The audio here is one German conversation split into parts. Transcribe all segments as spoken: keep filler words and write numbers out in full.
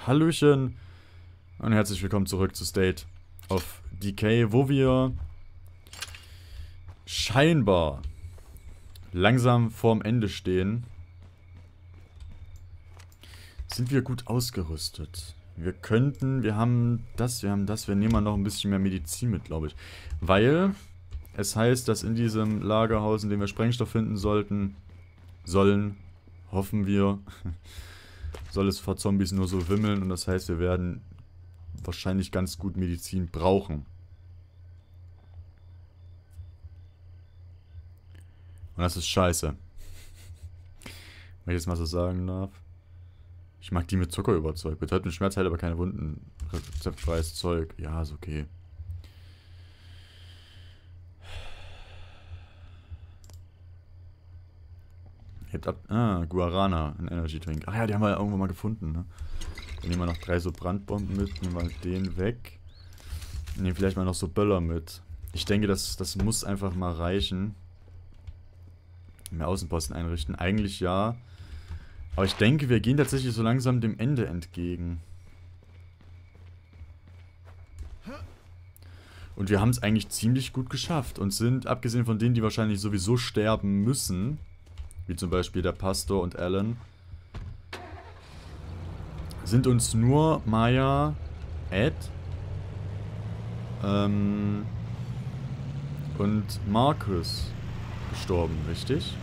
Hallöchen und herzlich willkommen zurück zu State of Decay, wo wir scheinbar langsam vorm Ende stehen. Sind wir gut ausgerüstet? Wir könnten, wir haben das, wir haben das, wir nehmen mal noch ein bisschen mehr Medizin mit, glaube ich. Weil es heißt, dass in diesem Lagerhaus, in dem wir Sprengstoff finden sollten, sollen, hoffen wir, soll es vor Zombies nur so wimmeln und das heißt, wir werden wahrscheinlich ganz gut Medizin brauchen. Und das ist scheiße. Wenn ich jetzt mal so sagen darf. Ich mag die mit Zucker überzeugt. Betäubt mit Schmerz, heilt aber keine Wunden. Rezeptfreies Zeug. Ja, ist okay. Hebt ab. Ah, Guarana, ein Energy Drink. Ach ja, die haben wir ja irgendwo mal gefunden, ne? Dann nehmen wir noch drei so Brandbomben mit. Nehmen wir den weg. Nehmen vielleicht mal noch so Böller mit. Ich denke, das, das muss einfach mal reichen. Mehr Außenposten einrichten. Eigentlich ja. Aber ich denke, wir gehen tatsächlich so langsam dem Ende entgegen. Und wir haben es eigentlich ziemlich gut geschafft. Und sind, abgesehen von denen, die wahrscheinlich sowieso sterben müssen, wie zum Beispiel der Pastor und Alan, sind uns nur Maya, Ed ähm, und Marcus gestorben, richtig?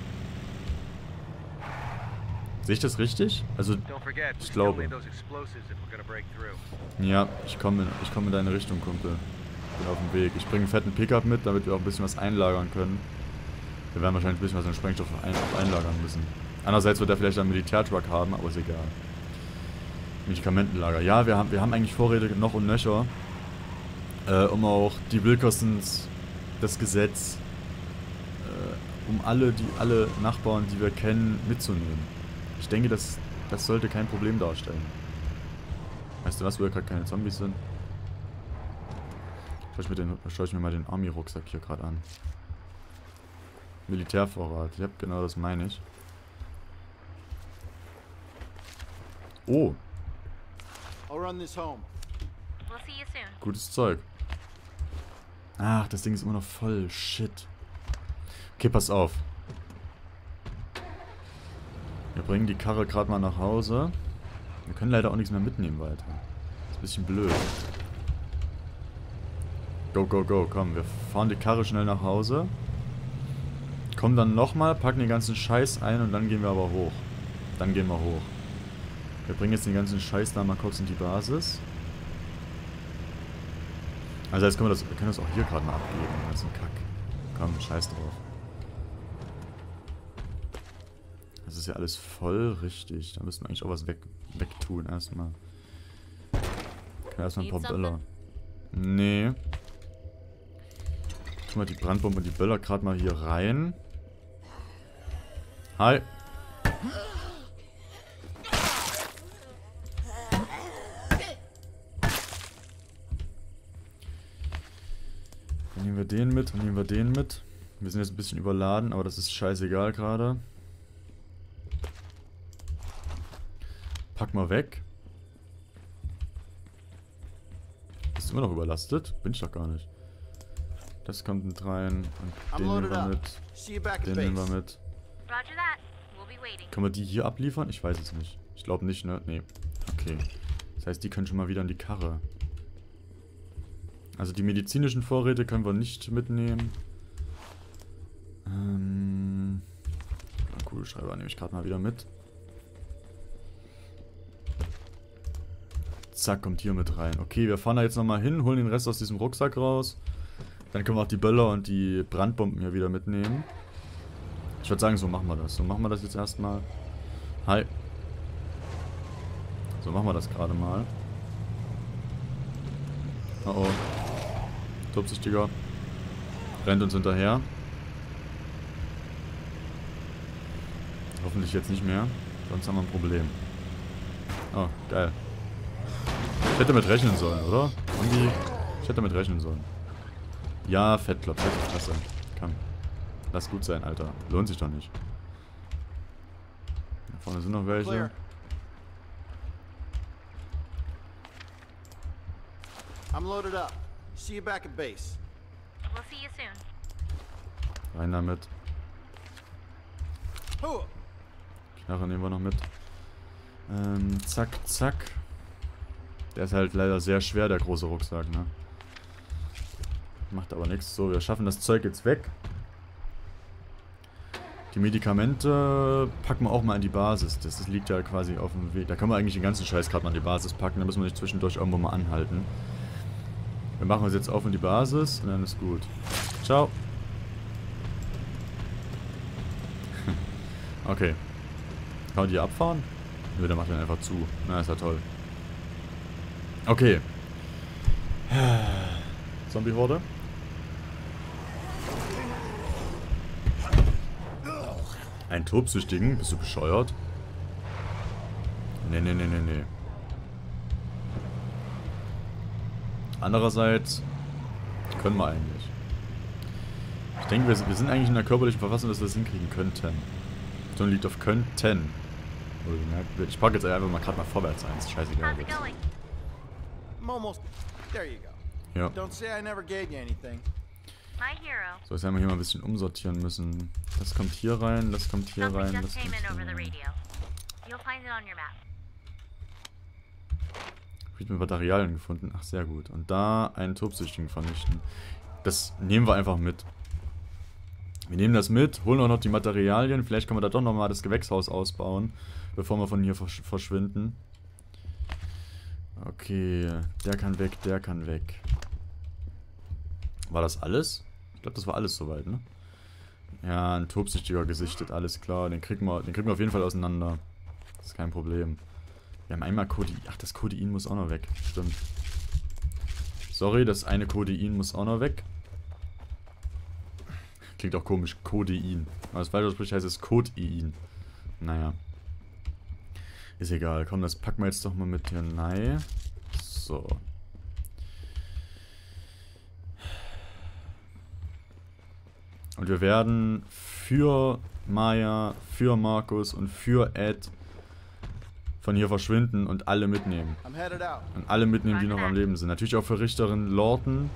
Sehe ich das richtig? Also, ich glaube. Ja, ich komme ich komm in deine Richtung, Kumpel. Bin auf dem Weg. Ich bringe einen fetten Pickup mit, damit wir auch ein bisschen was einlagern können. Wir werden wahrscheinlich ein bisschen was an Sprengstoff ein einlagern müssen. Andererseits wird er vielleicht einen Militärtruck haben, aber ist egal. Medikamentenlager. Ja, wir haben, wir haben eigentlich Vorräte noch und nöcher. Äh, um auch die Wilkersons, das Gesetz, äh, um alle, die, alle Nachbarn, die wir kennen, mitzunehmen. Ich denke, das, das sollte kein Problem darstellen. Weißt du was, wo ja gerade keine Zombies sind? Schau ich mir, den, schau ich mir mal den Army-Rucksack hier gerade an. Militärvorrat. Ja, genau, das meine ich. Oh. Gutes Zeug. Ach, das Ding ist immer noch voll. Shit. Okay, pass auf. Wir bringen die Karre gerade mal nach Hause. Wir können leider auch nichts mehr mitnehmen weiter. Das ist ein bisschen blöd. Go, go, go. Komm, wir fahren die Karre schnell nach Hause. Kommen dann nochmal, packen den ganzen Scheiß ein und dann gehen wir aber hoch. Dann gehen wir hoch. Wir bringen jetzt den ganzen Scheiß da mal kurz in die Basis. Also jetzt können wir das, wir können das auch hier gerade mal abgeben, den ganzen Kack. Komm, scheiß drauf. Das ist ja alles voll richtig. Da müssen wir eigentlich auch was weg, wegtun erstmal. Können wir erstmal ein paar Böller. Nee. Tun wir die Brandbombe und die Böller gerade mal hier rein. Hi. Dann nehmen wir den mit, dann nehmen wir den mit. Wir sind jetzt ein bisschen überladen, aber das ist scheißegal gerade. Pack mal weg. Bist du immer noch überlastet? Bin ich doch gar nicht. Das kommt mit rein. Und den nehmen wir mit. Den nehmen wir mit. Können wir die hier abliefern? Ich weiß es nicht. Ich glaube nicht, ne? Nee. Okay. Das heißt, die können schon mal wieder in die Karre. Also die medizinischen Vorräte können wir nicht mitnehmen. Ähm. Kugelschreiber nehme ich gerade mal wieder mit. Zack, kommt hier mit rein. Okay, wir fahren da jetzt nochmal hin, holen den Rest aus diesem Rucksack raus. Dann können wir auch die Böller und die Brandbomben hier wieder mitnehmen. Ich würde sagen, so machen wir das. So machen wir das jetzt erstmal. Hi. So machen wir das gerade mal. Oh oh. Tobsüchtiger. Rennt uns hinterher. Hoffentlich jetzt nicht mehr. Sonst haben wir ein Problem. Oh, geil. Ich hätte damit rechnen sollen, oder? Irgendwie. Ich hätte damit rechnen sollen. Ja, Fettklops, halt die Fresse. Komm. Lass gut sein, Alter. Lohnt sich doch nicht. Da vorne sind noch welche. I'm loaded up. See you back at base. We'll see you soon. Rein damit. Huh. Knarre nehmen wir noch mit. Ähm, zack, zack. Der ist halt leider sehr schwer, der große Rucksack, ne? Macht aber nichts. So, wir schaffen das Zeug jetzt weg. Die Medikamente packen wir auch mal in die Basis. Das, das liegt ja quasi auf dem Weg. Da können wir eigentlich den ganzen Scheiß gerade mal in die Basis packen. Da müssen wir nicht zwischendurch irgendwo mal anhalten. Wir machen uns jetzt auf in die Basis und dann ist gut. Ciao. Okay. Kann man die abfahren? Nö, der macht den einfach zu. Na, ist ja toll. Okay. Zombie-Horde. Ein Tobsüchtigen? Bist du bescheuert? Nee, nee, nee, nee, nee. Andererseits können wir eigentlich. Ich denke, wir, wir sind eigentlich in der körperlichen Verfassung, dass wir das hinkriegen könnten. So liegt auf könnten. Ich packe jetzt einfach mal gerade mal vorwärts eins. Scheißegal. How's it going? I'm almost. There you go. Ja. Don't say I never gave you anything. My hero. So, jetzt haben wir hier mal ein bisschen umsortieren müssen. Das kommt hier rein, das kommt hier Something rein, just das came kommt in over hier the rein. radio. You'll find it on your map. Ich habe Materialien gefunden. Ach, sehr gut. Und da einen Tobsüchtigen vernichten. Das nehmen wir einfach mit. Wir nehmen das mit, holen auch noch die Materialien. Vielleicht können wir da doch nochmal das Gewächshaus ausbauen, bevor wir von hier versch verschwinden. Okay, der kann weg, der kann weg. War das alles? Ich glaube, das war alles soweit, ne? Ja, ein Tobsüchtiger gesichtet, alles klar. Den kriegen wir, den kriegen wir auf jeden Fall auseinander. Das ist kein Problem. Wir haben einmal Codein. Ach, das Codein muss auch noch weg. Stimmt. Sorry, das eine Codein muss auch noch weg. Klingt auch komisch. Codein. Aber das falsche Sprich heißt es Codein. Naja. Ist egal. Komm, das packen wir jetzt doch mal mit hier rein. So. Und wir werden für Maya, für Markus und für Ed von hier verschwinden und alle mitnehmen. I'm headed out. Und alle mitnehmen, die noch am Leben sind. Natürlich auch für Richterin Lorton.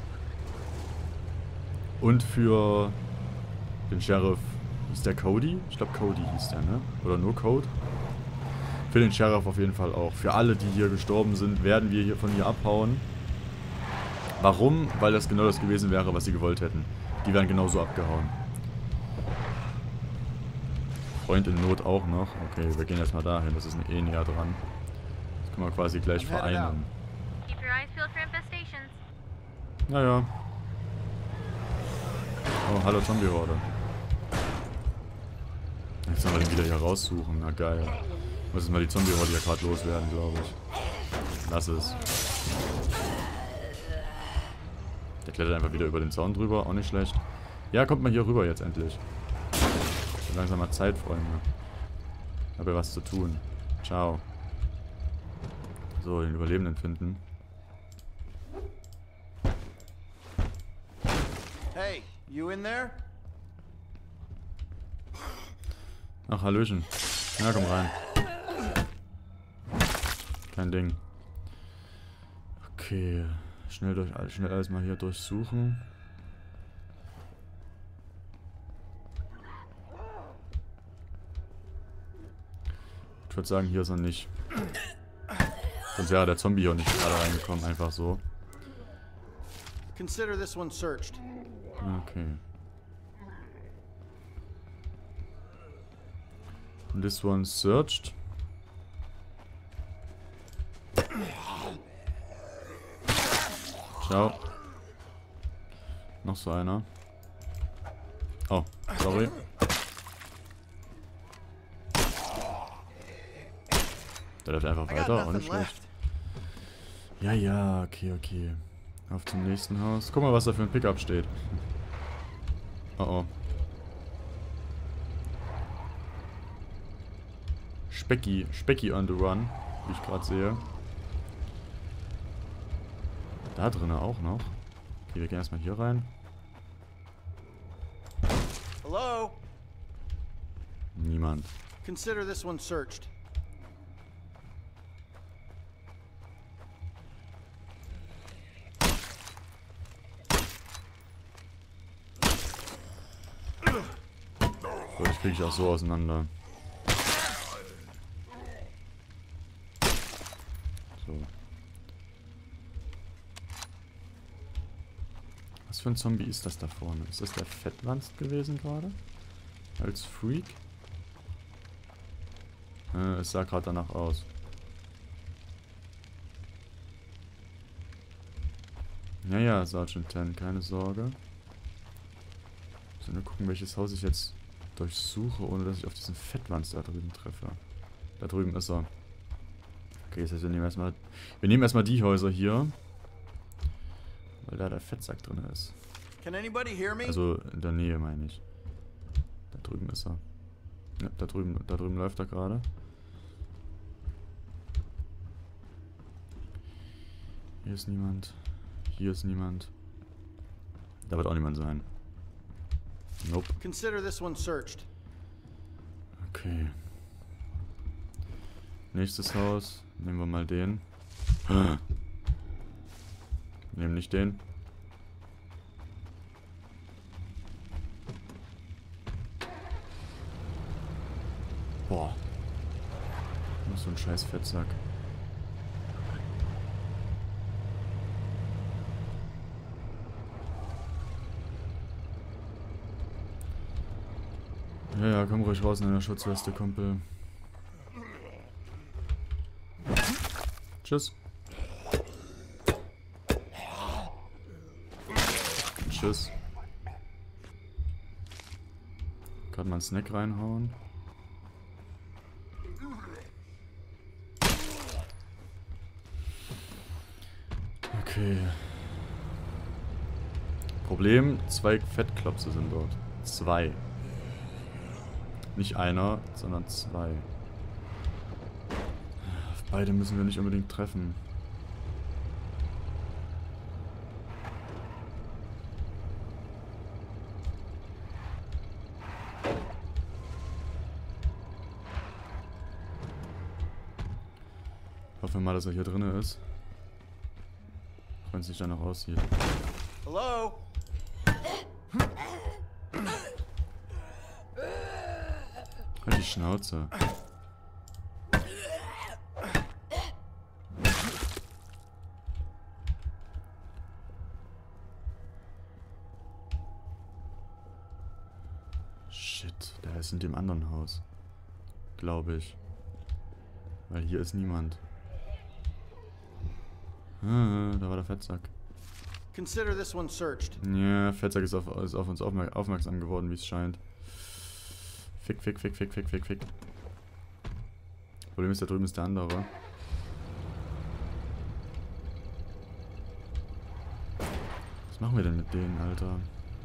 Und für den Sheriff. Ist der Cody? Ich glaube Cody hieß der, ne? Oder nur Code? Für den Sheriff auf jeden Fall auch. Für alle, die hier gestorben sind, werden wir hier von hier abhauen. Warum? Weil das genau das gewesen wäre, was sie gewollt hätten. Die wären genauso abgehauen. Freund in Not auch noch. Okay, wir gehen erstmal dahin. Das ist eh näher dran. Das können wir quasi gleich vereinen. Keep your eyes peeled for infestations. Naja. Oh, hallo Zombie-Horde. Jetzt sollen wir den wieder hier raussuchen. Na geil. Muss jetzt mal die Zombie-Horde hier gerade loswerden, glaube ich. Lass es. Der klettert einfach wieder über den Zaun drüber. Auch nicht schlecht. Ja, kommt mal hier rüber jetzt endlich. So langsam mal Zeit, Freunde. Ich habe ja was zu tun. Ciao. So, den Überlebenden finden. Hey, you in there? Ach, Hallöchen. Ja, komm rein. Kein Ding. Okay. Schnell, durch, schnell alles mal hier durchsuchen. Ich würde sagen, hier ist er nicht. Sonst wäre der Zombie hier nicht gerade reingekommen, einfach so. Consider this one searched. Okay. This one searched. Ciao. Noch so einer. Oh, sorry. Der läuft einfach weiter, auch nicht schlecht. Ja, ja, okay, okay. Auf zum nächsten Haus. Guck mal, was da für ein Pickup steht. Oh oh. Specky, Specky on the run, wie ich gerade sehe. Da drinnen auch noch. Okay, wir gehen erstmal hier rein. Hello? Niemand. Consider this one searched. Boah, das kriege ich auch so auseinander. So. Was für ein Zombie ist das da vorne? Ist das der Fettwanst gewesen gerade? Als Freak? Äh, es sah gerade danach aus. Naja, Sergeant Ten, keine Sorge. So, nur gucken, welches Haus ich jetzt durchsuche, ohne dass ich auf diesen Fettwanst da drüben treffe. Da drüben ist er. Okay, das heißt, wir nehmen erstmal. Wir nehmen erstmal die Häuser hier. Weil da der Fettsack drin ist. Can anybody hear me? Also in der Nähe, meine ich. Da drüben ist er. Ja, da drüben, da drüben läuft er gerade. Hier ist niemand. Hier ist niemand. Da wird auch niemand sein. Nope. Consider this one searched. Okay. Nächstes Haus. Nehmen wir mal den. Nehmen nicht den. Boah. Nur so ein scheiß Fettsack. Ja, ja, komm ruhig raus in der Schutzweste, Kumpel. Tschüss. Tschüss. Gerade mal einen Snack reinhauen. Okay. Problem, zwei Fettklopse sind dort. Zwei. Nicht einer, sondern zwei. Auf beide müssen wir nicht unbedingt treffen. Hoffen wir mal, dass er hier drin ist. Wenn es nicht danach aussieht. Hello? Halt die Schnauze. Shit, der ist in dem anderen Haus. Glaube ich. Weil hier ist niemand. Ah, da war der Fettsack. Consider this one searched. Ja, Fettsack ist auf, ist auf uns aufmerk aufmerksam geworden, wie es scheint. Fick, fick, fick, fick, fick, fick, fick. Problem ist, da drüben ist der andere. Was machen wir denn mit denen, Alter?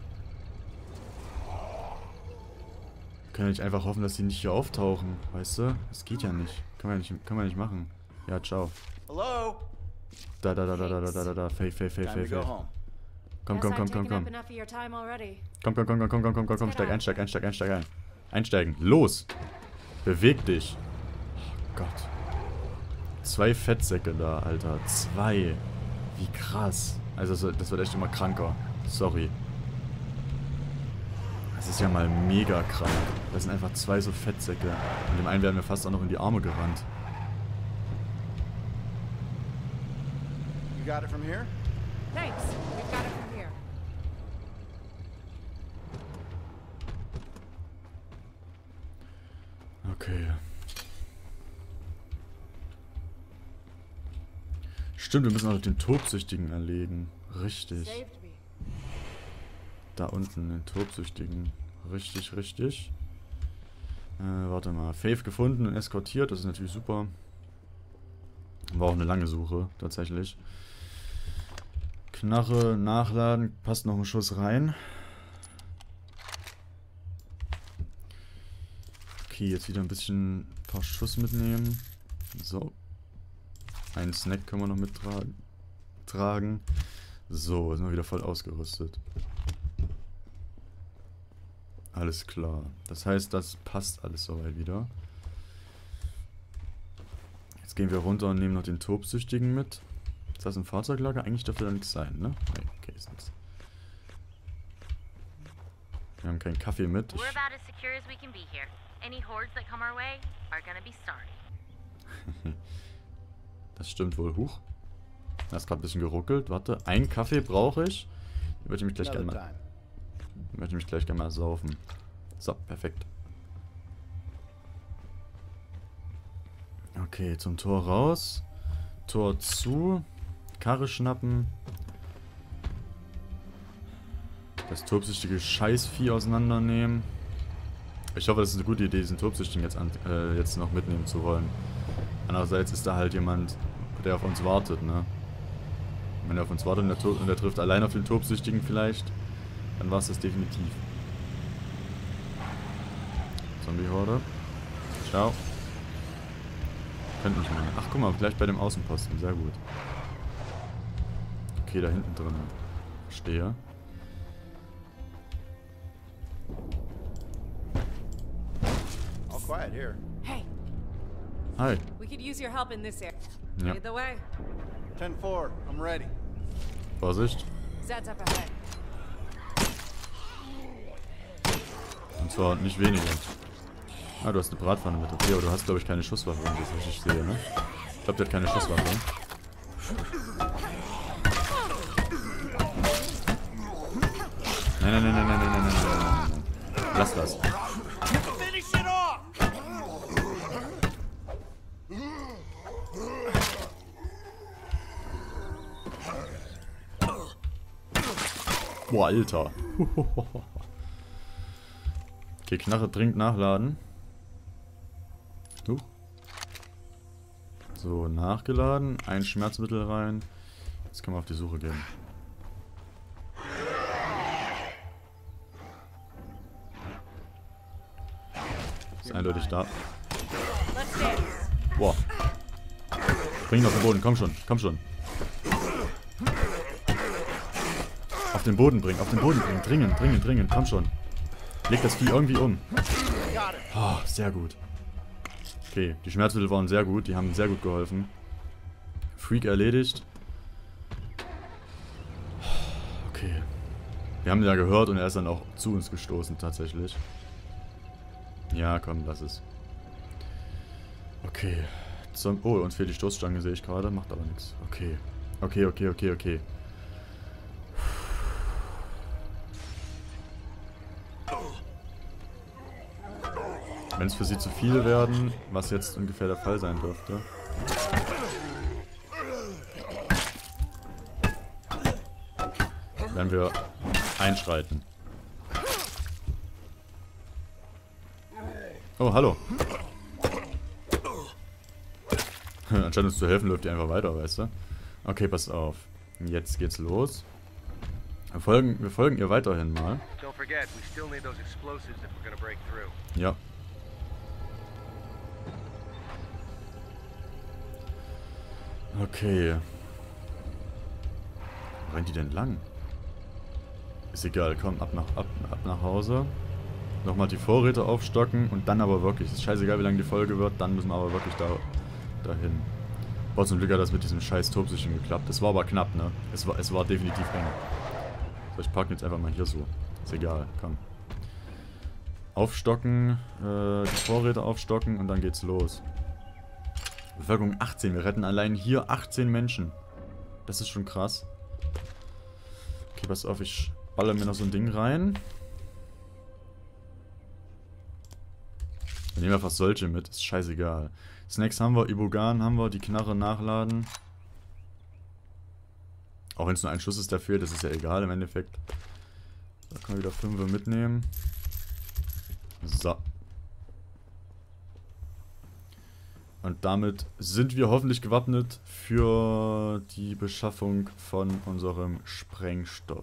Wir können ja nicht einfach hoffen, dass die nicht hier auftauchen, weißt du? Das geht ja nicht. Kann man ja nicht, kann man nicht machen. Ja, ciao. Hello? Da, da, da, da, da, da, da, da, da. Fake, fake, fake, Time fake, to go fake. home. Komm, komm, komm, komm, komm. Komm, komm, komm, komm, komm, komm, komm, komm, komm. Steig ein, steig ein, steig ein, steig ein. Einsteigen. Los! Beweg dich. Oh Gott. Zwei Fettsäcke da, Alter. Zwei. Wie krass. Also das wird echt immer kranker. Sorry. Das ist ja mal mega krank. Das sind einfach zwei so Fettsäcke. Und dem einen werden wir fast auch noch in die Arme gerannt. You got it from here? Thanks. We've got it from here. Okay. Stimmt, wir müssen auch den Tobsüchtigen erlegen. Richtig. Saved me. Da unten, den Tobsüchtigen. Richtig, richtig. Äh, warte mal. Faith gefunden und eskortiert, das ist natürlich super. War auch eine lange Suche, tatsächlich. Knarre, nachladen, passt noch ein Schuss rein. Okay, jetzt wieder ein bisschen ein paar Schuss mitnehmen. So. Einen Snack können wir noch mittragen. Tragen. So, sind wir wieder voll ausgerüstet. Alles klar. Das heißt, das passt alles soweit wieder. Jetzt gehen wir runter und nehmen noch den Tobsüchtigen mit. Ist das ein Fahrzeuglager? Eigentlich dürfte da nichts sein, ne? Nee, okay, ist nichts. Wir haben keinen Kaffee mit. We're Ich, about as secure as we can be here. Any hordes that come our way are gonna be sorry. das stimmt wohl. Huch. Das ist gerade ein bisschen geruckelt. Warte, einen Kaffee brauche ich. Den würde ich mich gleich gerne Another mal, time. möchte ich mich gleich gerne mal saufen. So, perfekt. Okay, zum Tor raus. Tor zu. Karre schnappen. Das tobsüchtige Scheißvieh auseinandernehmen. Ich hoffe, das ist eine gute Idee, diesen Tobsüchtigen jetzt, an, äh, jetzt noch mitnehmen zu wollen. Andererseits ist da halt jemand, der auf uns wartet, ne? Wenn er auf uns wartet und der, und der trifft allein auf den Tobsüchtigen vielleicht, dann war es das definitiv. Zombie-Horde. Ciao. Könnte nicht mehr. Ach, guck mal, gleich bei dem Außenposten. Sehr gut. Okay, da hinten drin. Verstehe. All quiet here. Hey, Hi. we could use your help in this area. Ja. Lead the way. ten four, I'm ready. Vorsicht. Zed's up ahead. Und zwar nicht weniger. Ah, du hast eine Bratpfanne mit. Okay, aber du hast, glaube ich, keine Schusswaffe, wenn ich das richtig sehe, ne? Ich glaube, der hat keine Schusswaffe. Nein, nein, nein, nein, nein, nein, nein, nein, nein, nein. Lass das. Finish it off! Boah, Alter. Okay, Knarre dringend nachladen. Huch. So, nachgeladen. Ein Schmerzmittel rein. Jetzt können wir auf die Suche gehen. Ist eindeutig da. Let's dance. Boah. Bring ihn auf den Boden, komm schon, komm schon. Auf den Boden bringen, auf den Boden bringen. Dringend, dringend, dringend, komm schon. Leg das Vieh irgendwie um. Oh, sehr gut. Okay, die Schmerzmittel waren sehr gut, die haben sehr gut geholfen. Freak erledigt. Okay. Wir haben ihn ja gehört und er ist dann auch zu uns gestoßen tatsächlich. Ja, komm, lass es. Okay. Zum oh, uns fehlt die Stoßstange, sehe ich gerade. Macht aber nichts. Okay. Okay, okay, okay, okay. Wenn es für sie zu viele werden, was jetzt ungefähr der Fall sein dürfte. Werden wir einschreiten. Oh, hallo. Anstatt uns zu helfen, läuft die einfach weiter, weißt du? Okay, pass auf. Jetzt geht's los. Wir folgen, wir folgen ihr weiterhin mal. Don't forget, we still need those explosives if we're gonna break through. Ja. Okay. Wo rennt die denn lang? Ist egal, komm, ab nach, ab, ab nach Hause. Nochmal die Vorräte aufstocken und dann aber wirklich. Ist scheißegal, wie lange die Folge wird, dann müssen wir aber wirklich da dahin. Boah, zum Glück hat das mit diesem scheiß Tobsüchtigen geklappt. Es war aber knapp, ne? Es war, es war definitiv eng. So, ich parke jetzt einfach mal hier so. Ist egal, komm. Aufstocken, äh, die Vorräte aufstocken und dann geht's los. Bevölkerung achtzehn, wir retten allein hier achtzehn Menschen. Das ist schon krass. Okay, pass auf, ich baller mir noch so ein Ding rein. Wir nehmen einfach solche mit, ist scheißegal. Snacks haben wir, Ibogan haben wir, die Knarre nachladen. Auch wenn es nur ein Schuss ist, der fehlt, das ist ja egal im Endeffekt. Da können wir wieder fünf mitnehmen. So. Und damit sind wir hoffentlich gewappnet für die Beschaffung von unserem Sprengstoff.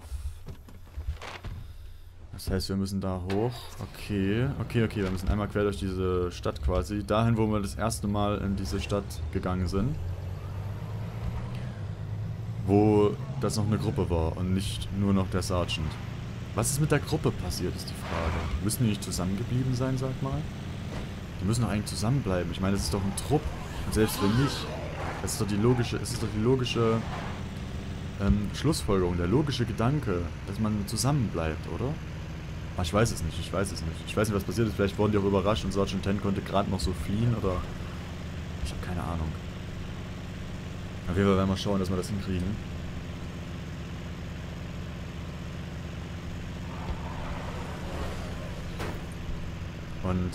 Das heißt, wir müssen da hoch. Okay, okay, okay. Wir müssen einmal quer durch diese Stadt quasi. Dahin, wo wir das erste Mal in diese Stadt gegangen sind. Wo das noch eine Gruppe war und nicht nur noch der Sergeant. Was ist mit der Gruppe passiert, ist die Frage. Müssen die nicht zusammengeblieben sein, sag mal? Die müssen doch eigentlich zusammenbleiben. Ich meine, das ist doch ein Trupp. Und selbst wenn nicht, das ist doch die logische, es ist doch die logische ähm, Schlussfolgerung, der logische Gedanke, dass man zusammenbleibt, oder? Ach, ich weiß es nicht, ich weiß es nicht. Ich weiß nicht, was passiert ist. Vielleicht wurden die auch überrascht und Sergeant Ten konnte gerade noch so fliehen oder... Ich habe keine Ahnung. Auf jeden Fall werden wir schauen, dass wir das hinkriegen. Und...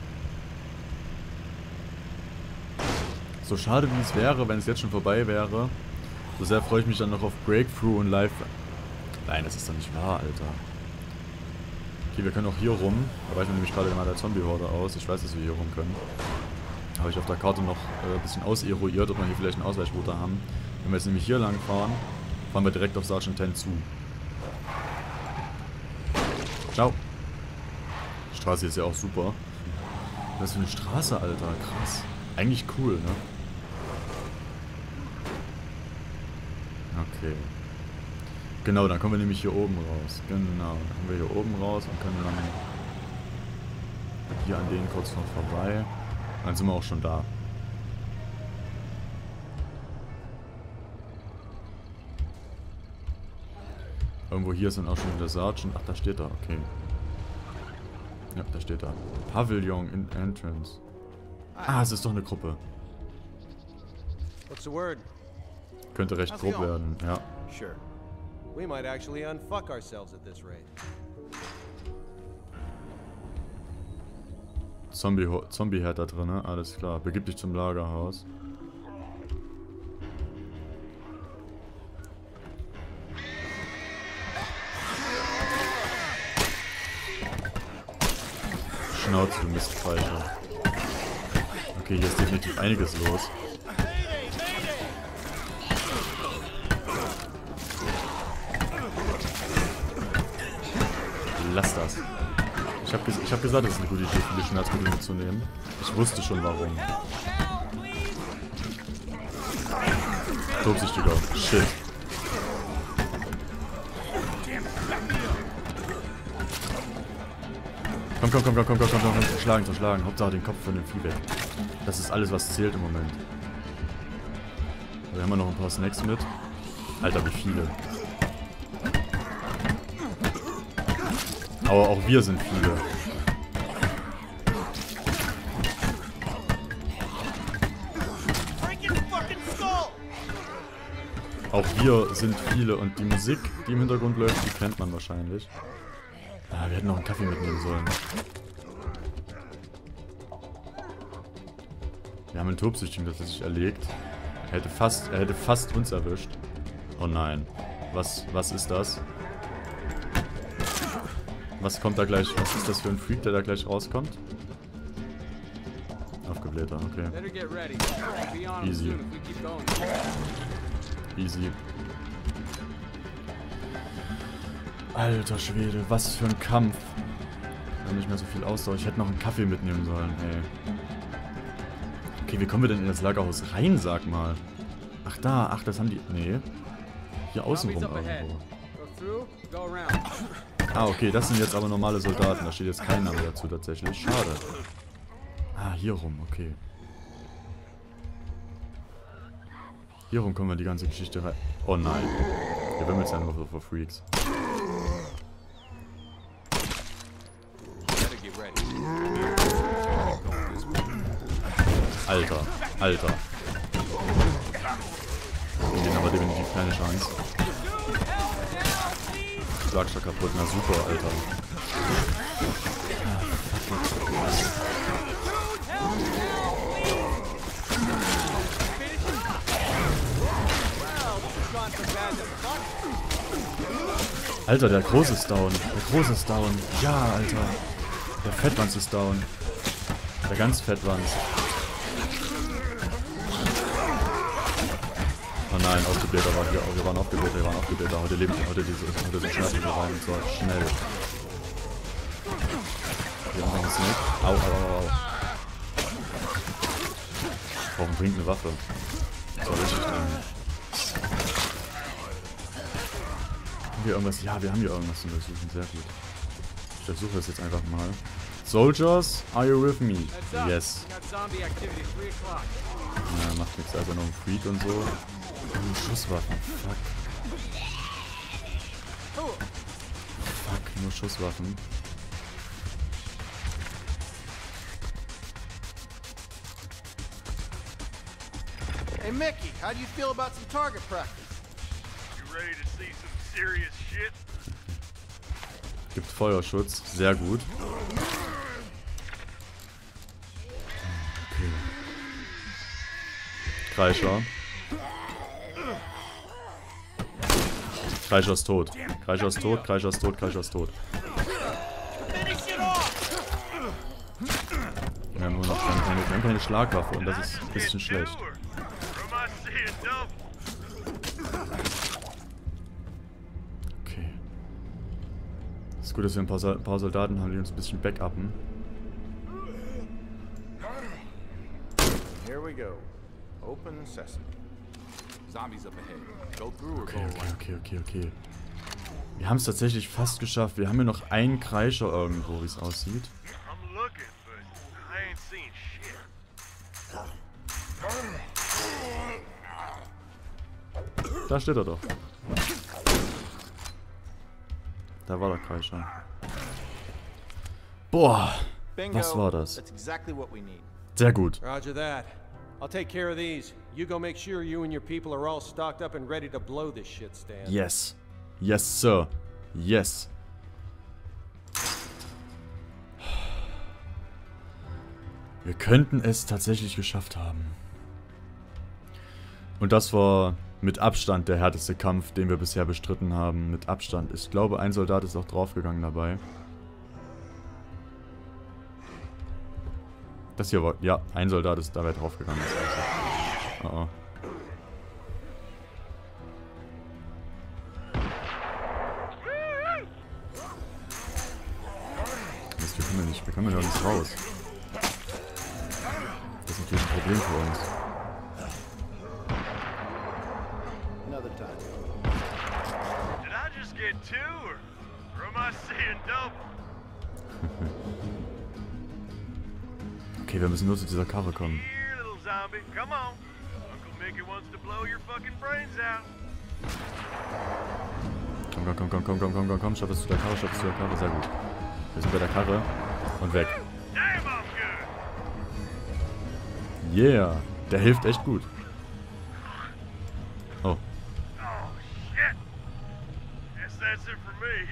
So schade wie es wäre, wenn es jetzt schon vorbei wäre, so sehr freue ich mich dann noch auf Breakthrough und Live... Nein, das ist doch nicht wahr, Alter. Okay, wir können auch hier rum. Da weichen wir nämlich gerade mal der Zombie-Horde aus. Ich weiß, dass wir hier rum können. Habe ich auf der Karte noch äh, ein bisschen auseruiert, ob wir hier vielleicht eine Ausweichroute haben. Wenn wir jetzt nämlich hier lang fahren, fahren wir direkt auf Sergeant Ten zu. Ciao. Die Straße ist ja auch super. Was ist für eine Straße, Alter. Krass. Eigentlich cool, ne? Okay. Genau, dann kommen wir nämlich hier oben raus. Genau, dann kommen wir hier oben raus und können dann hier an denen kurz noch vorbei. Dann sind wir auch schon da. Irgendwo hier ist dann auch schon der Sergeant. Ach, da steht er, okay. Ja, da steht er. Pavillon in Entrance. Ah, es ist doch eine Gruppe. What's the word? Könnte recht grob werden, ja. Sure. We might actually unfuck ourselves at this rate. Zombie, Zombie-Herd da drin, ne? Alles klar. Begib dich zum Lagerhaus. Schnauze, du Mistfalter. Okay, hier ist definitiv einiges los. Lass das. Ich habe ich hab gesagt, es ist eine gute Idee, viele Schmerzmittel mitzunehmen. Ich wusste schon warum. Tobsüchtiger. Shit. Komm, komm, komm, komm, komm, komm, komm, komm, zerschlagen, zerschlagen. Hauptsache den Kopf von dem Vieh weg. Das ist alles, was zählt im Moment. Wir haben noch ein paar Snacks mit. Alter, wie viele. Aber auch wir sind viele. Auch wir sind viele und die Musik, die im Hintergrund läuft, die kennt man wahrscheinlich. Ah, wir hätten noch einen Kaffee mitnehmen sollen. Wir haben einen Tobsüchtigen tatsächlich erlegt. Er hätte fast, er hätte fast uns erwischt. Oh nein. Was, was ist das? Was kommt da gleich? Was ist das für ein Freak, der da gleich rauskommt? Aufgeblähter, okay. Easy. Easy. Alter Schwede, was für ein Kampf. Wir haben nicht mehr so viel Ausdauer. Ich hätte noch einen Kaffee mitnehmen sollen, ey. Okay, wie kommen wir denn in das Lagerhaus rein, sag mal? Ach da, ach, das haben die... Nee. Hier außenrum irgendwo. Ah, okay, das sind jetzt aber normale Soldaten. Da steht jetzt kein Name dazu tatsächlich. Schade. Ah, hier rum, okay. Hier rum kommen wir die ganze Geschichte rein. Oh nein. Hier werden wir jetzt einfach für Freaks. Alter, Alter. Gegen den haben wir definitiv keine Chance. Schlagstock kaputt, na super, Alter. Alter, der Große ist down. Der Große ist down. Ja, Alter. Der Fettwanz ist down. Der ganz Fettwanz. Oh nein, aufgeblähter war hier. Wir waren aufgeblähter, wir waren aufgeblähter. Heute leben heute diese heute sind Schmerzen rein und so schnell. Hier haben wir einen Snake. Au, au, au, au. Warum bringt eine Waffe? So richtig drin. Haben wir irgendwas? Ja, wir haben hier irgendwas zu untersuchen. Sehr gut. Ich versuche das jetzt einfach mal. Soldiers, are you with me? Yes. Ja, macht nichts, also noch ein Freak und so. Oh, Schusswaffen, fuck. Fuck, nur Schusswaffen. Hey, Mickey, how do you feel about some target practice? You ready to see some serious shit? Gibt Feuerschutz. Sehr gut. Okay. Kreischer. Kreischer ist tot. Kreischer ist tot, Kreischer ist tot, Kreischer ist tot. Wir haben nur noch keine, wir haben keine Schlagwaffe und das ist ein bisschen schlecht. Okay. Es ist gut, dass wir ein paar, ein paar Soldaten haben, die uns ein bisschen backuppen. Here we go. Open sesame. Zombies up ahead. Go through or Okay, go okay, away. okay, okay, okay. Wir haben es tatsächlich fast geschafft. Wir haben hier noch einen Kreischer irgendwo, wie es aussieht. I'm looking, but I ain't seeing shit. Da steht er doch. Da war der Kreischer. Boah, Bingo. was war das? That's exactly what we need. Sehr gut. Roger that. I'll take care of these. You go make sure you and your people are all stocked up and ready to blow this shit, Stan. Yes. Yes, Sir. Yes. Wir könnten es tatsächlich geschafft haben. Und das war mit Abstand der härteste Kampf, den wir bisher bestritten haben. Mit Abstand. Ich glaube, ein Soldat ist auch draufgegangen dabei. Das hier war... Ja, ein Soldat ist dabei draufgegangen. Oh oh. Mist, wir können ja nicht, wir können ja nicht raus. Das ist natürlich ein Problem für uns. Another time. Did I just get two, or, or am I seeing double? Okay, wir müssen nur zu dieser Karre kommen. Here, little zombie, come on. Uncle Mickey wants to blow your fucking brains out. Komm, komm, komm, komm, komm, komm, komm, komm, komm, schaff es zu der Karre, schaff es zu der Karre, sehr gut. Wir sind bei der Karre und weg. Damn, I'm good. Yeah, der hilft echt gut. Oh, Oh, shit. Guess that's it for me.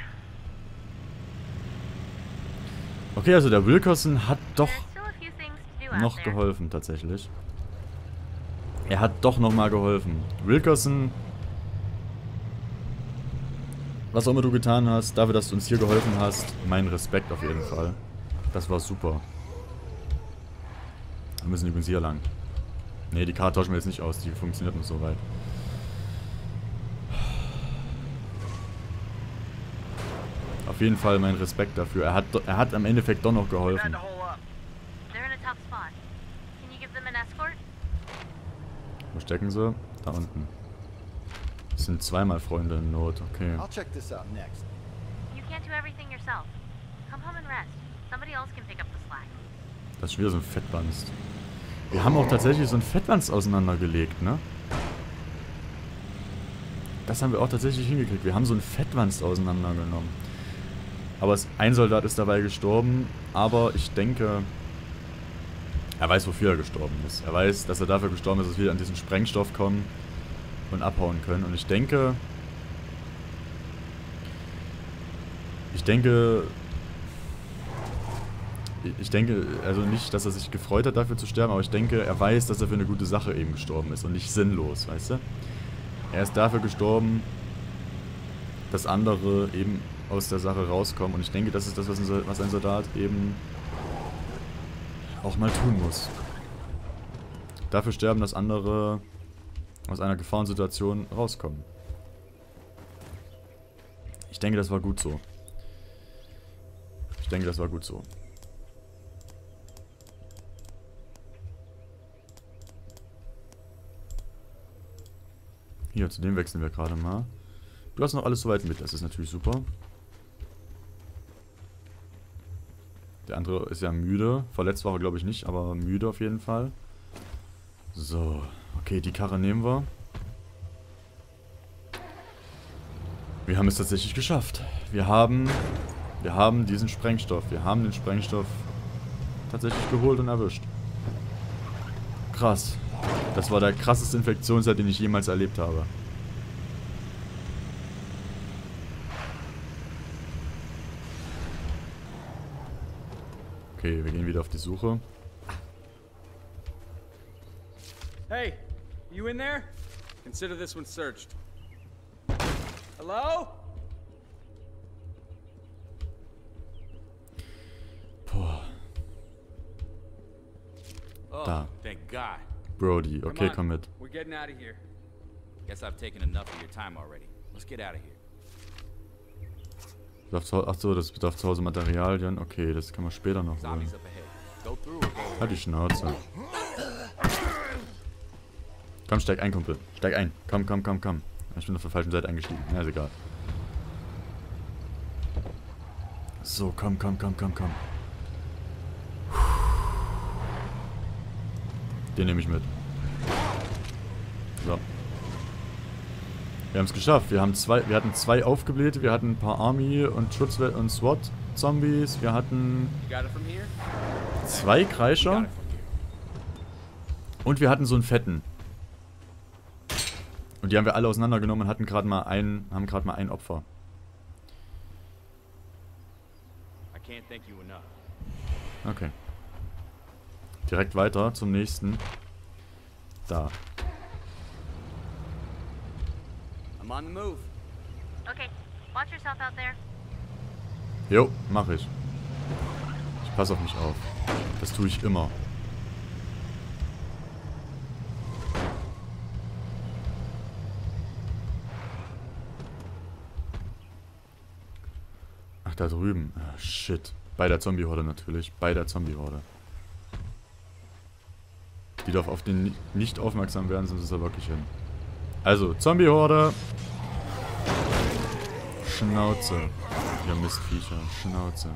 okay, also der Wilkerson hat doch There's still a few things to do out noch there. geholfen, tatsächlich. Er hat doch nochmal geholfen. Wilkerson, was auch immer du getan hast, dafür, dass du uns hier geholfen hast, mein Respekt auf jeden Fall. Das war super. Wir müssen übrigens hier lang. Ne, die Karte tauschen wir jetzt nicht aus, die funktioniert nur so weit. Auf jeden Fall mein Respekt dafür. Er hat, er hat am Endeffekt doch noch Had geholfen. to hole up. They're in a tough spot. Can you give them an escort? Wo stecken sie? Da unten. Das sind zweimal Freunde in Not, okay. I'll check this out next. You can't do everything yourself. Come home and rest. Somebody else can pick up the slack. Das ist schon wieder so ein Fettwanst. Wir haben auch tatsächlich so ein Fettwanst auseinandergelegt, ne? Das haben wir auch tatsächlich hingekriegt. Wir haben so ein Fettwanst auseinandergenommen. Aber es, ein Soldat ist dabei gestorben, aber ich denke, er weiß, wofür er gestorben ist. Er weiß, dass er dafür gestorben ist, dass wir an diesen Sprengstoff kommen und abhauen können. Und ich denke, ich denke, ich denke, also nicht, dass er sich gefreut hat, dafür zu sterben, aber ich denke, er weiß, dass er für eine gute Sache eben gestorben ist und nicht sinnlos, weißt du? Er ist dafür gestorben, dass andere eben aus der Sache rauskommen. Und ich denke, das ist das, was ein, was ein Soldat eben auch mal tun muss. Dafür sterben, dass andere aus einer Gefahrensituation rauskommen. Ich denke, das war gut so. Ich denke, das war gut so. Hier, zu dem wechseln wir gerade mal. Du hast noch alles soweit mit, das ist natürlich super. Der andere ist ja müde. Verletzt war er, glaube ich, nicht, aber müde auf jeden Fall. So, okay, die Karre nehmen wir. Wir haben es tatsächlich geschafft. Wir haben, wir haben diesen Sprengstoff. Wir haben den Sprengstoff tatsächlich geholt und erwischt. Krass. Das war der krasseste Infektionsherd, den ich jemals erlebt habe. Okay, wir gehen wieder auf die Suche. Hey, you in there? Consider this one searched. Hello? Boah. Oh, Da. thank God. Brody, okay, Come on, komm mit. We're getting out of here. Guess I've taken enough of your time already. Let's get out of here. Achso, das bedarf zu Hause Materialien. Okay, das kann man später noch holen. Zombies up ahead. Go through or go. Halt die Schnauze. Komm, steig ein, Kumpel. Steig ein. Komm, komm, komm, komm. Ich bin auf der falschen Seite eingestiegen. Ja, ist egal. So, komm, komm, komm, komm, komm. Den nehme ich mit. So. Wir haben es geschafft. Wir haben zwei, wir hatten zwei aufgeblähte, wir hatten ein paar Army und Schutzwehr und SWAT-Zombies, wir hatten You got it from here? zwei Kreischer und wir hatten so einen fetten. Und die haben wir alle auseinandergenommen und hatten gerade mal ein, haben gerade mal ein Opfer. I can't thank you enough. Okay. Direkt weiter zum nächsten. Da. I'm on the move. Okay, watch yourself out there. Jo, mach ich. Ich passe auf mich auf. Das tue ich immer. Ach, da drüben. Ah, shit. Bei der Zombie-Horde natürlich. Bei der Zombie-Horde. Die darf auf den nicht aufmerksam werden, sonst ist er wirklich hin. Also, Zombie-Horde. Schnauze. Ja, Mistviecher. Schnauze.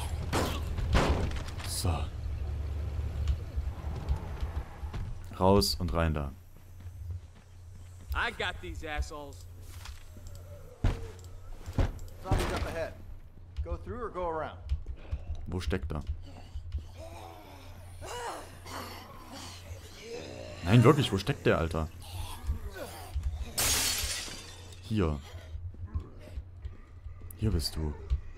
So. Raus und rein da. I got these assholes. Zombies up ahead. Go through or go around? Wo steckt er? Nein, wirklich, wo steckt der, Alter? Hier. Hier bist du.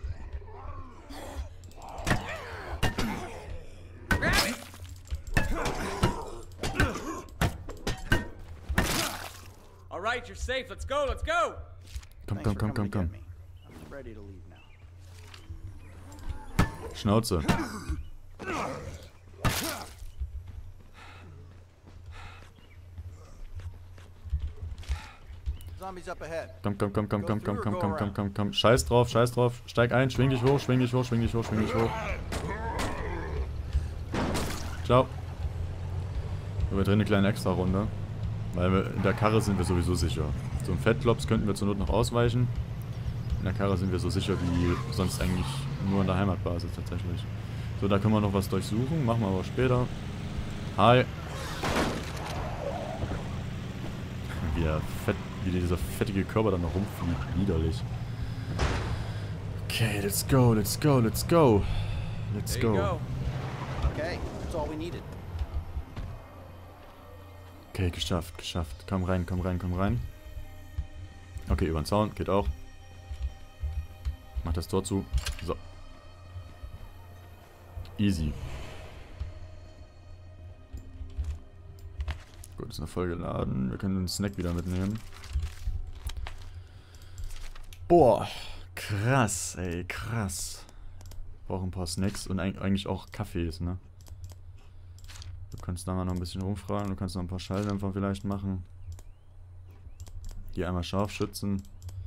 All right, you're safe. Let's go. Let's go. Komm, Thanks komm, for komm, coming komm, to komm. get me. I'm ready to leave now. Schnauze. Zombies up ahead. Komm, komm, komm, komm, komm, komm, komm, komm, komm, komm, komm. Scheiß drauf, scheiß drauf. Steig ein, schwing dich hoch, schwing dich hoch, schwing dich hoch, schwing dich hoch. Ciao. Wir drehen eine kleine Extra-Runde. Weil wir, in der Karre sind wir sowieso sicher. So ein Fettklops könnten wir zur Not noch ausweichen. In der Karre sind wir so sicher wie sonst eigentlich nur in der Heimatbasis tatsächlich. So, da können wir noch was durchsuchen. Machen wir aber später. Hi. Wie, der Fett, wie dieser fettige Körper dann noch rumfliegt. Widerlich. Okay, let's go, let's go, let's go. Let's There you go. go. Okay, that's all we needed. Okay, geschafft, geschafft. Komm rein, komm rein, komm rein. Okay, über den Zaun, geht auch. Mach das Tor zu. So. Easy. Gut, ist noch voll geladen. Wir können den Snack wieder mitnehmen. Boah, krass, ey, krass. Brauchen ein paar Snacks und eigentlich auch Kaffees, ne? Du kannst da mal noch ein bisschen rumfragen. Du kannst noch ein paar Schalldämpfer vielleicht machen. Hier einmal Scharfschützen.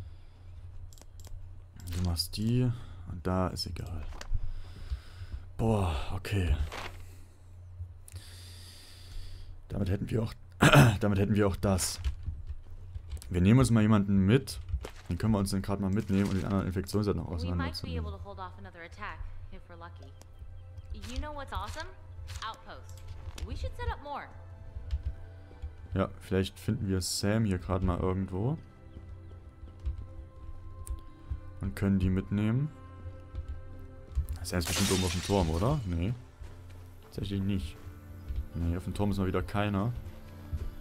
Du machst die. Und da ist egal. Boah, okay. Damit hätten wir auch... damit hätten wir auch das. Wir nehmen uns mal jemanden mit. Den können wir uns dann gerade mal mitnehmen und den anderen Infektionsherd noch We might be auseinanderzunehmen. able to hold off another attack, if we're lucky. You know what's awesome? Outposts. We should set up more. Ja, vielleicht finden wir Sam hier gerade mal irgendwo. Und können die mitnehmen. Sam ist bestimmt oben auf dem Turm, oder? Nee. Tatsächlich nicht. Nee, auf dem Turm ist mal wieder keiner.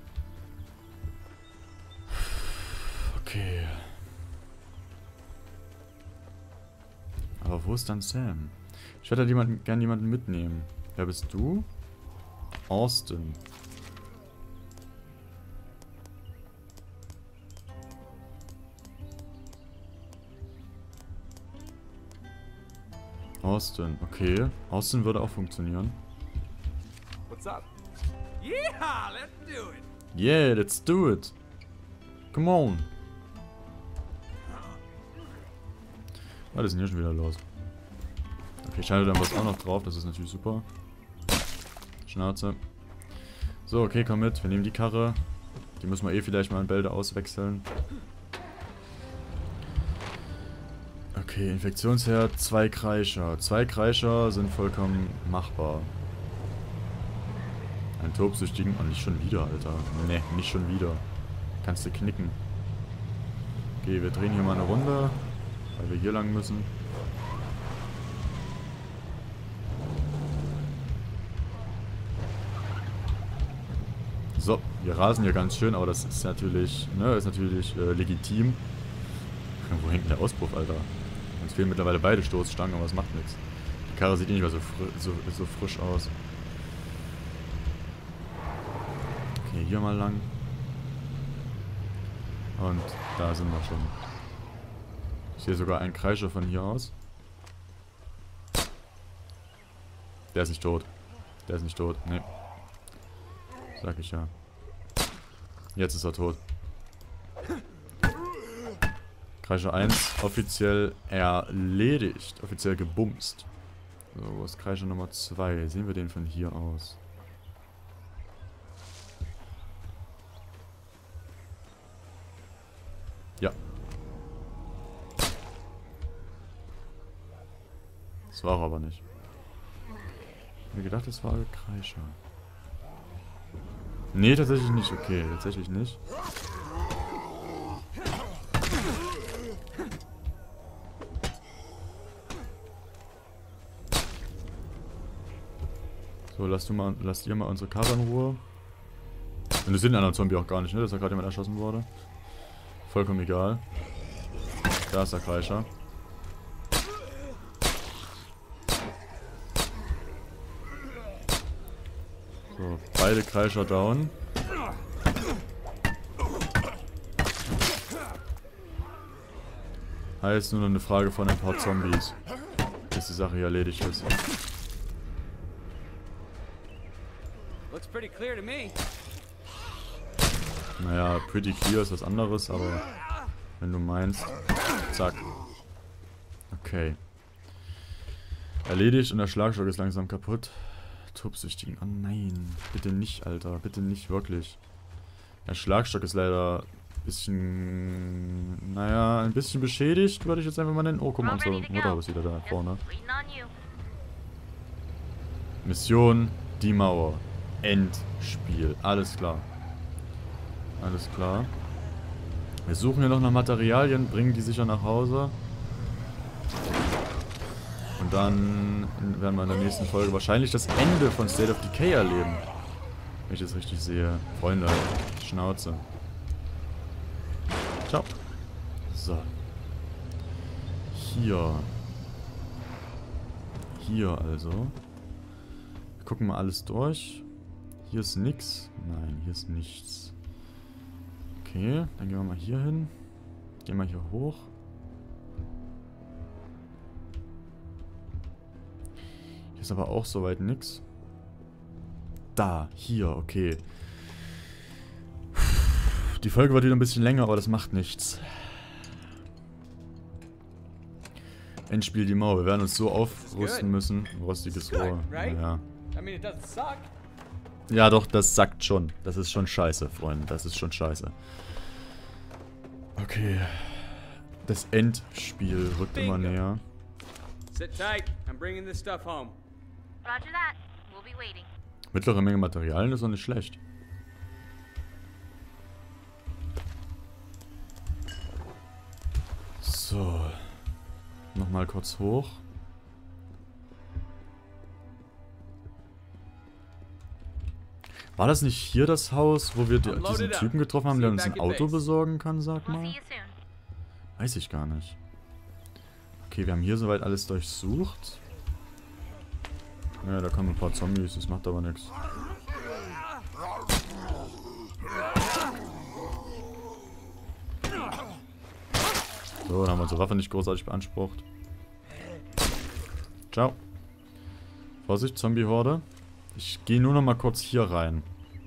wo ist dann Sam? Ich hätte halt jemanden, gerne jemanden mitnehmen. Wer bist du? Austin. Austin, okay. Austin würde auch funktionieren. What's up? Yeah, let's do it. Yeah, let's do it. Come on. Was ist denn hier schon wieder los? Okay, ich halte dann was auch noch drauf, das ist natürlich super. Schnauze. So, okay, komm mit. Wir nehmen die Karre. Die müssen wir eh vielleicht mal in Bälde auswechseln. Okay, Infektionsherd, zwei Kreischer. Zwei Kreischer sind vollkommen machbar. Ein Tobsüchtigen. Oh, nicht schon wieder, Alter. Ne, nicht schon wieder. Kannst du knicken. Okay, wir drehen hier mal eine Runde, weil wir hier lang müssen. So, wir rasen hier ganz schön, aber das ist natürlich, ne, ist natürlich äh, legitim. Wo hängt denn der Auspuff, Alter? Uns fehlen mittlerweile beide Stoßstangen, aber es macht nichts. Die Karre sieht eh nicht mehr so, fri so, so frisch aus. Okay, hier mal lang. Und da sind wir schon. Ich sehe sogar einen Kreischer von hier aus. Der ist nicht tot. Der ist nicht tot, ne. Sag ich ja. Jetzt ist er tot. Kreischer eins offiziell erledigt. Offiziell gebumst. So, wo ist Kreischer Nummer zwei? Sehen wir den von hier aus? Ja. Das war er aber nicht. Ich hab mir gedacht, das war Kreischer. Nee, tatsächlich nicht. Okay, tatsächlich nicht. So, lass du mal, lasst ihr mal unsere Karre in Ruhe. Und das sind den anderen Zombie auch gar nicht, ne? Dass da gerade jemand erschossen wurde. Vollkommen egal. Da ist der Kreischer. So, beide Kreischer down. Heißt nur noch eine Frage von ein paar Zombies, bis die Sache hier erledigt ist. Looks pretty clear to me. Naja, pretty clear ist was anderes, aber wenn du meinst. Zack. Okay. Erledigt und der Schlagstock ist langsam kaputt. Tobsüchtigen. Oh nein. Bitte nicht, Alter. Bitte nicht, wirklich. Der Schlagstock ist leider ein bisschen... Naja, ein bisschen beschädigt, würde ich jetzt einfach mal nennen. Oh, guck mal, unsere Mutter ist wieder da vorne. Mission, die Mauer. Endspiel. Alles klar. Alles klar. Wir suchen hier noch nach Materialien, bringen die sicher nach Hause. Und dann werden wir in der nächsten Folge wahrscheinlich das Ende von State of Decay erleben. Wenn ich das richtig sehe. Freunde, Schnauze. Ciao. So. Hier. Hier also. Wir gucken mal alles durch. Hier ist nix. Nein, hier ist nichts. Okay, dann gehen wir mal hier hin. Gehen wir hier hoch. Hier ist aber auch soweit nix. Da, hier, okay. Die Folge wird wieder ein bisschen länger, aber das macht nichts. Endspiel die Mauer. Wir werden uns so aufrüsten müssen. Rostiges Rohr. Ja. Ja, doch, das sackt schon. Das ist schon scheiße, Freunde. Das ist schon scheiße. Okay. Das Endspiel rückt immer näher. Sit tight. I'm bringing this stuff home. Roger that. We'll be waiting. Mittlere Menge Materialien ist auch nicht schlecht. So. Nochmal kurz hoch. War das nicht hier das Haus, wo wir die, diesen Typen getroffen haben, der uns ein Auto besorgen kann, sag We'll mal? see you soon. Weiß ich gar nicht. Okay, wir haben hier soweit alles durchsucht. Ja, da kommen ein paar Zombies, das macht aber nichts. So, dann haben wir unsere Waffe nicht großartig beansprucht. Ciao. Vorsicht, Zombie-Horde. Ich gehe nur noch mal kurz hier rein.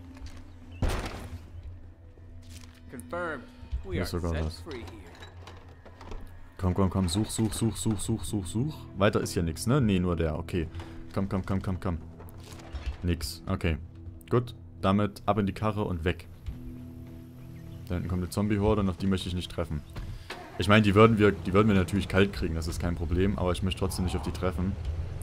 Confirmed. We Hier are ist sogar set was. free here. Komm, komm, komm. Such, such, such, such, such, such, such. Weiter ist hier nichts, ne? Nee, nur der. Okay. Komm, komm, komm, komm, komm. Nix. Okay. Gut. Damit ab in die Karre und weg. Da hinten kommt eine Zombie-Horde und auf die möchte ich nicht treffen. Ich meine, die würden wir, die würden wir natürlich kalt kriegen, das ist kein Problem, aber ich möchte trotzdem nicht auf die treffen.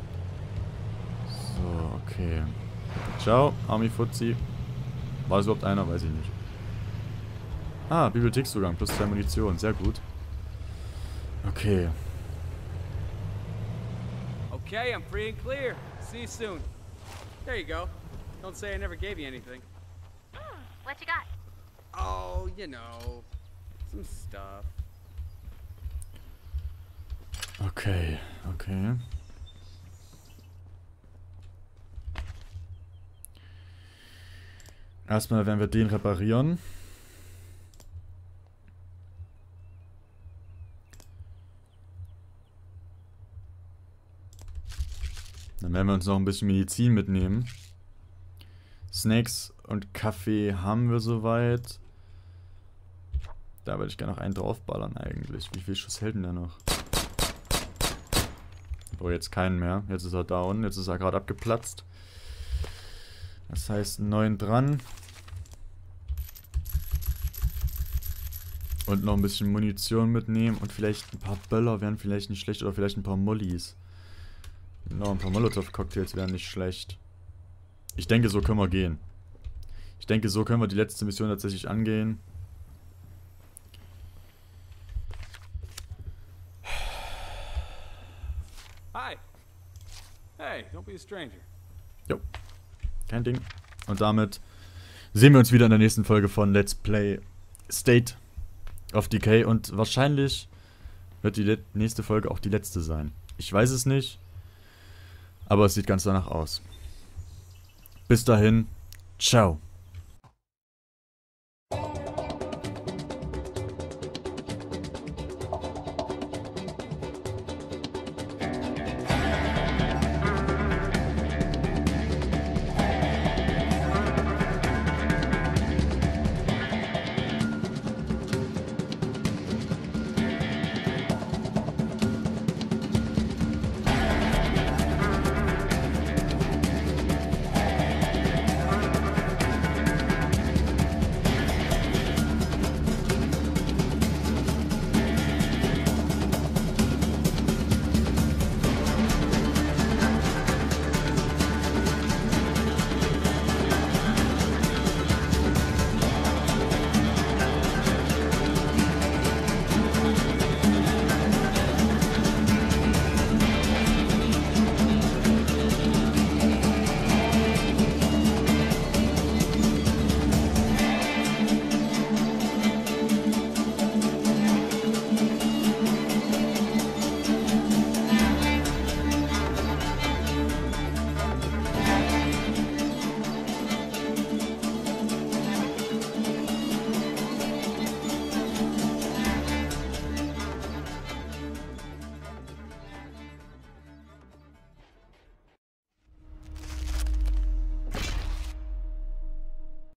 So, okay. Ciao, Army Fuzzi. War es überhaupt einer? Weiß ich nicht. Ah, Bibliothekszugang, plus zwei Munition, sehr gut. Okay. Okay, I'm free and clear. See you soon. There you go. Don't say I never gave you anything. What you got? Oh, you know, some stuff. Okay, okay. Erstmal werden wir den reparieren. Dann werden wir uns noch ein bisschen Medizin mitnehmen. Snacks und Kaffee haben wir soweit. Da würde ich gerne noch einen draufballern eigentlich. Wie viel Schuss hält denn der noch? Oh, jetzt keinen mehr. Jetzt ist er down. Jetzt ist er gerade abgeplatzt. Das heißt, neun dran. Und noch ein bisschen Munition mitnehmen. Und vielleicht ein paar Böller wären vielleicht nicht schlecht. Oder vielleicht ein paar Mollis. Noch ein paar Molotov-Cocktails wären nicht schlecht. Ich denke, so können wir gehen. Ich denke, so können wir die letzte Mission tatsächlich angehen. Hi. Hey, don't be a stranger. Jo. Kein Ding. Und damit sehen wir uns wieder in der nächsten Folge von Let's Play State of Decay. Und wahrscheinlich wird die nächste Folge auch die letzte sein. Ich weiß es nicht. Aber es sieht ganz danach aus. Bis dahin. Ciao.